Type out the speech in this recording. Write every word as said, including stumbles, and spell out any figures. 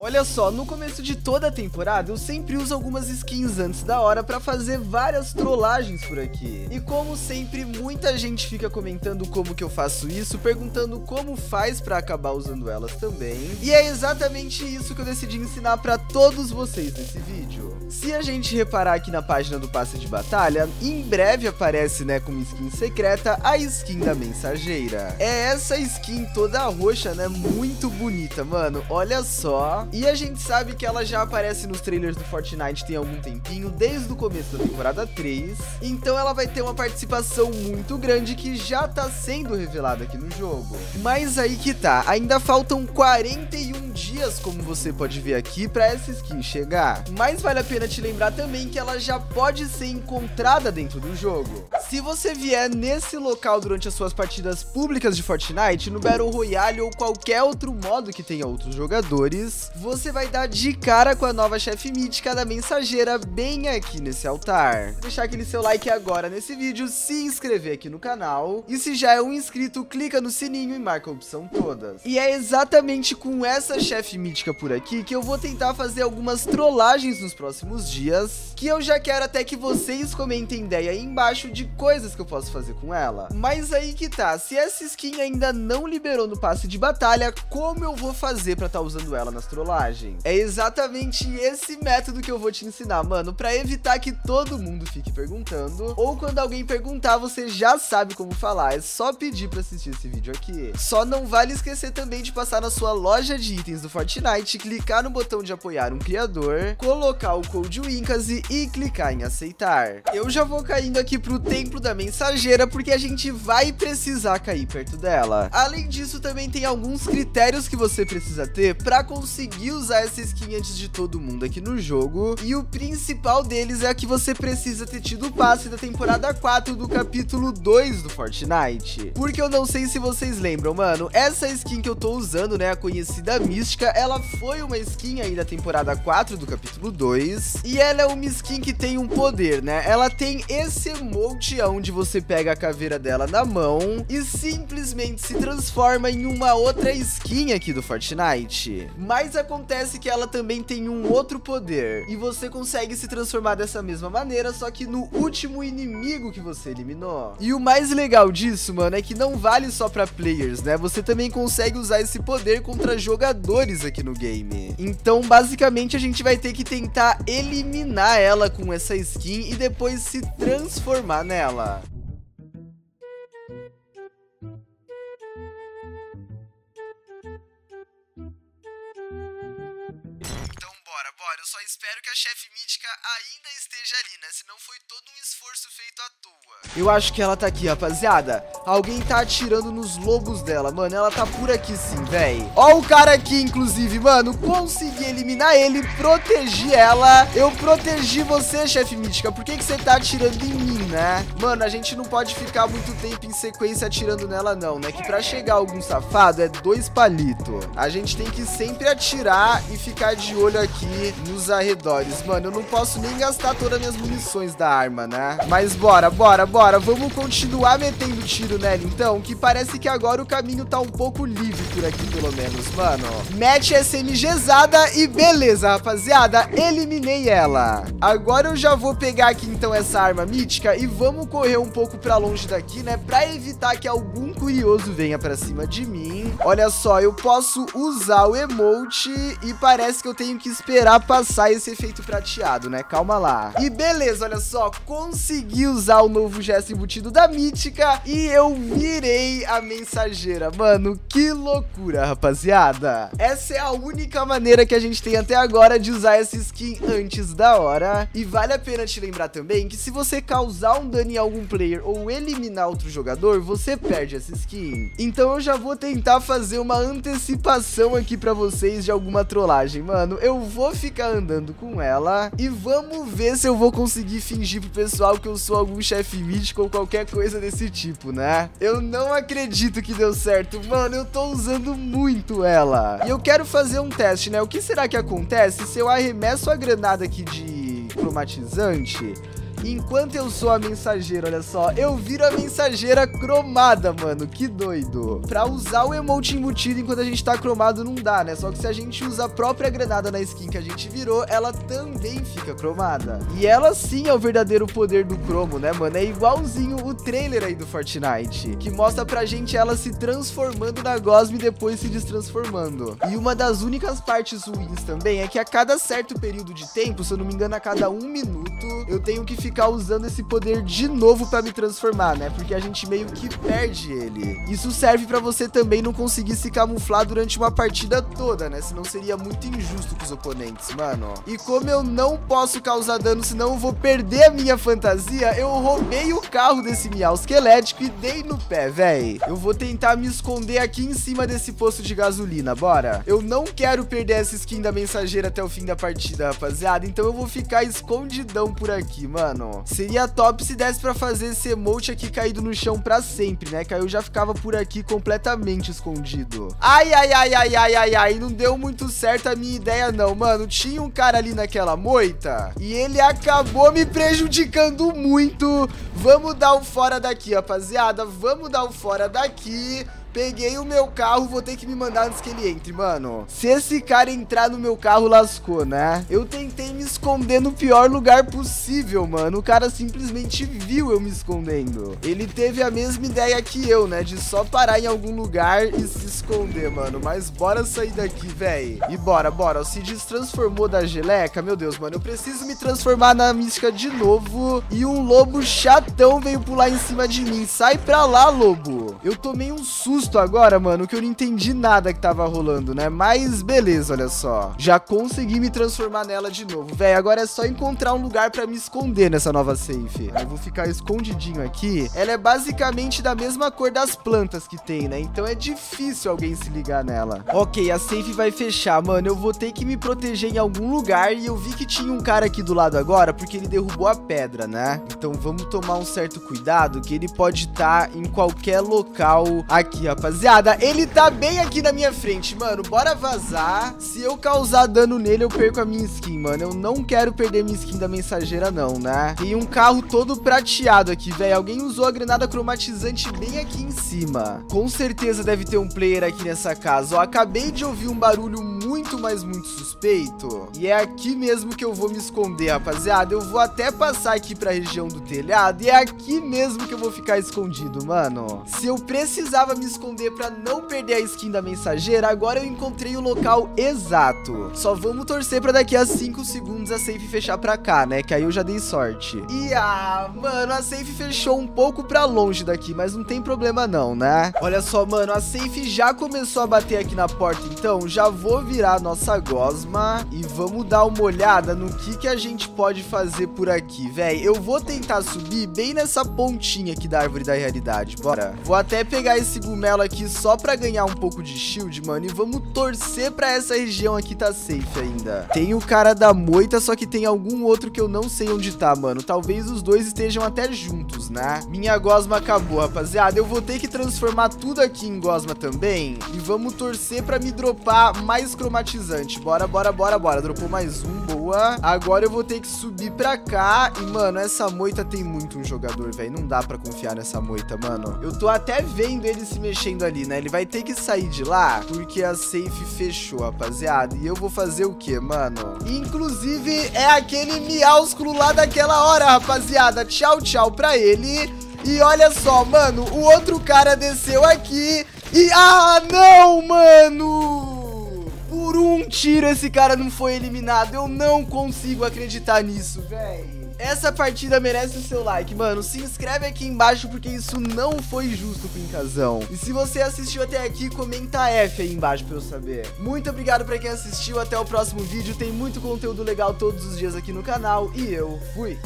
Olha só, no começo de toda a temporada eu sempre uso algumas skins antes da hora pra fazer várias trollagens por aqui. E como sempre, muita gente fica comentando como que eu faço isso, perguntando como faz pra acabar usando elas também. E é exatamente isso que eu decidi ensinar pra todos vocês nesse vídeo. Se a gente reparar aqui na página do passe de batalha, em breve aparece, né, como skin secreta, a skin da mensageira. É essa skin toda roxa, né, muito bonita, mano, olha só. E a gente sabe que ela já aparece nos trailers do Fortnite tem algum tempinho, desde o começo da temporada três. Então ela vai ter uma participação muito grande que já tá sendo revelada aqui no jogo. Mas aí que tá, ainda faltam quarenta e um dias, como você pode ver aqui, pra essa skin chegar. Mas vale a pena te lembrar também que ela já pode ser encontrada dentro do jogo. Se você vier nesse local durante as suas partidas públicas de Fortnite, no Battle Royale ou qualquer outro modo que tenha outros jogadores, você vai dar de cara com a nova chefe mítica da mensageira bem aqui nesse altar. Deixar aquele seu like agora nesse vídeo, se inscrever aqui no canal, e se já é um inscrito, clica no sininho e marca a opção todas. E é exatamente com essa chefe mítica por aqui que eu vou tentar fazer algumas trollagens nos próximos dias, que eu já quero até que vocês comentem ideia aí embaixo de coisas que eu posso fazer com ela. Mas aí que tá, se essa skin ainda não liberou no passe de batalha, como eu vou fazer pra estar usando ela nas trollagens? É exatamente esse método que eu vou te ensinar, mano, pra evitar que todo mundo fique perguntando, ou quando alguém perguntar, você já sabe como falar, é só pedir pra assistir esse vídeo aqui. Só não vale esquecer também de passar na sua loja de itens do Fortnite, clicar no botão de apoiar um criador, colocar o code Winkasi e clicar em aceitar. Eu já vou caindo aqui pro templo da mensageira, porque a gente vai precisar cair perto dela. Além disso, também tem alguns critérios que você precisa ter pra conseguir usar essa skin antes de todo mundo aqui no jogo, e o principal deles é que você precisa ter tido o passe da temporada quatro do capítulo dois do Fortnite. Porque eu não sei se vocês lembram, mano, essa skin que eu tô usando, né, a conhecida mística, ela foi uma skin aí da temporada quatro do capítulo dois, e ela é uma skin que tem um poder, né, ela tem esse emote onde você pega a caveira dela na mão e simplesmente se transforma em uma outra skin aqui do Fortnite. Mas acontece que ela também tem um outro poder, e você consegue se transformar dessa mesma maneira, só que no último inimigo que você eliminou. E o mais legal disso, mano, é que não vale só pra players, né? Você também consegue usar esse poder contra jogadores aqui no game. Então, basicamente, a gente vai ter que tentar eliminar ela com essa skin e depois se transformar nela. Bora, bora, eu só espero que a chefe mítica ainda esteja ali, né? Senão foi todo um esforço feito à toa. Eu acho que ela tá aqui, rapaziada. Alguém tá atirando nos lobos dela, mano. Ela tá por aqui sim, véi. Ó o cara aqui, inclusive, mano. Consegui eliminar ele, protegi ela. Eu protegi você, chefe mítica. Por que que você tá atirando em mim, né? Mano, a gente não pode ficar muito tempo em sequência atirando nela, não, né? Que pra chegar algum safado é dois palitos. A gente tem que sempre atirar e ficar de olho aqui nos arredores. Mano, eu não posso nem gastar todas as minhas munições da arma, né? Mas bora, bora, bora. Vamos continuar metendo tiro nela, então, que parece que agora o caminho tá um pouco livre por aqui, pelo menos, mano. Mete S M Gzada e beleza, rapaziada. Eliminei ela. Agora eu já vou pegar aqui, então, essa arma mítica e vamos correr um pouco pra longe daqui, né? Pra evitar que algum curioso venha pra cima de mim. Olha só, eu posso usar o emote e parece que eu tenho que esperar passar esse efeito prateado, né? Calma lá. E beleza, olha só, consegui usar o novo gesto embutido da mítica e eu virei a mensageira. Mano, que loucura, rapaziada. Essa é a única maneira que a gente tem até agora de usar essa skin antes da hora. E vale a pena te lembrar também que se você causar um dano em algum player ou eliminar outro jogador, você perde essa skin. Então eu já vou tentar fazer uma antecipação aqui pra vocês de alguma trollagem, mano. Eu vou ficar andando com ela e vamos ver se eu vou conseguir fingir pro pessoal que eu sou algum chefe mítico ou qualquer coisa desse tipo, né? Eu não acredito que deu certo, mano, eu tô usando muito ela. E eu quero fazer um teste, né? O que será que acontece se eu arremesso a granada aqui de cromatizante enquanto eu sou a mensageira, olha só, eu viro a mensageira cromada, mano, que doido. Pra usar o emote embutido enquanto a gente tá cromado não dá, né? Só que se a gente usa a própria granada na skin que a gente virou, ela também fica cromada. E ela sim é o verdadeiro poder do cromo, né, mano? É igualzinho o trailer aí do Fortnite, que mostra pra gente ela se transformando na gosma e depois se destransformando. E uma das únicas partes ruins também é que a cada certo período de tempo, se eu não me engano a cada um minuto, eu tenho que ficar usando esse poder de novo pra me transformar, né? Porque a gente meio que perde ele. Isso serve pra você também não conseguir se camuflar durante uma partida toda, né? Senão seria muito injusto com os oponentes, mano. E como eu não posso causar dano, senão eu vou perder a minha fantasia, eu roubei o carro desse miau esquelético e dei no pé, véi. Eu vou tentar me esconder aqui em cima desse posto de gasolina, bora? Eu não quero perder essa skin da mensageira até o fim da partida, rapaziada, então eu vou ficar escondidão por aqui, mano. Seria top se desse pra fazer esse emote aqui caído no chão pra sempre, né? Que aí eu já ficava por aqui completamente escondido. Ai, ai, ai, ai, ai, ai, ai, não deu muito certo a minha ideia não, mano. Tinha um cara ali naquela moita e ele acabou me prejudicando muito. Vamos dar o fora daqui, rapaziada. Vamos dar o fora daqui. Peguei o meu carro, vou ter que me mandar antes que ele entre, mano. Se esse cara entrar no meu carro, lascou, né? Eu tentei me esconder no pior lugar possível, mano. O cara simplesmente viu eu me escondendo. Ele teve a mesma ideia que eu, né? De só parar em algum lugar e se esconder, mano. Mas bora sair daqui, véi. E bora, bora. O Cid se transformou da geleca. Meu Deus, mano. Eu preciso me transformar na mística de novo. E um lobo chatão veio pular em cima de mim. Sai pra lá, lobo. Eu tomei um susto agora, mano, que eu não entendi nada que tava rolando, né? Mas beleza, olha só. Já consegui me transformar nela de novo, velho. Agora é só encontrar um lugar pra me esconder nessa nova safe. Eu vou ficar escondidinho aqui. Ela é basicamente da mesma cor das plantas que tem, né? Então é difícil alguém se ligar nela. Ok, a safe vai fechar, mano. Eu vou ter que me proteger em algum lugar. E eu vi que tinha um cara aqui do lado agora, porque ele derrubou a pedra, né? Então vamos tomar um certo cuidado, que ele pode estar em qualquer local aqui, rapaziada. Ele tá bem aqui na minha frente, mano. Bora vazar. Se eu causar dano nele, eu perco a minha skin, mano. Eu não quero perder minha skin da mensageira, não, né? Tem um carro todo prateado aqui, velho. Alguém usou a granada cromatizante bem aqui em cima. Com certeza deve ter um player aqui nessa casa. Ó, acabei de ouvir um barulho muito, mas muito suspeito. E é aqui mesmo que eu vou me esconder, rapaziada. Eu vou até passar aqui pra região do telhado. E é aqui mesmo que eu vou ficar escondido, mano. Se eu precisava me esconder pra não perder a skin da mensageira, agora eu encontrei o local exato. Só vamos torcer pra daqui a cinco segundos a safe fechar pra cá, né? Que aí eu já dei sorte. E ah, mano, a safe fechou um pouco pra longe daqui, mas não tem problema não, né? Olha só, mano, a safe já começou a bater aqui na porta, então já vou virar a nossa gosma e vamos dar uma olhada no que que a gente pode fazer por aqui, velho. Eu vou tentar subir bem nessa pontinha aqui da árvore da realidade, bora. Vou até pegar esse gumelo aqui só pra ganhar um pouco de shield, mano, e vamos torcer pra essa região aqui tá safe ainda. Tem o cara da moita, só que tem algum outro que eu não sei onde tá, mano. Talvez os dois estejam até juntos, né? Minha gosma acabou, rapaziada. Eu vou ter que transformar tudo aqui em gosma também e vamos torcer pra me dropar mais cromatizante. Bora, bora, bora, bora. Dropou mais um, boa. Agora eu vou ter que subir pra cá e, mano, essa moita tem muito um jogador, velho. Não dá pra confiar nessa moita, mano. Eu tô até vendo ele se mexendo ali, né? Ele vai ter que sair de lá porque a safe fechou, rapaziada. E eu vou fazer o quê, mano? Inclusive, é aquele miásculo lá daquela hora, rapaziada. Tchau, tchau pra ele. E olha só, mano, o outro cara desceu aqui e... Ah, não, mano! Por um tiro esse cara não foi eliminado. Eu não consigo acreditar nisso, velho. Essa partida merece o seu like, mano. Se inscreve aqui embaixo porque isso não foi justo com o Incasão. E se você assistiu até aqui, comenta F aí embaixo pra eu saber. Muito obrigado pra quem assistiu. Até o próximo vídeo. Tem muito conteúdo legal todos os dias aqui no canal. E eu fui.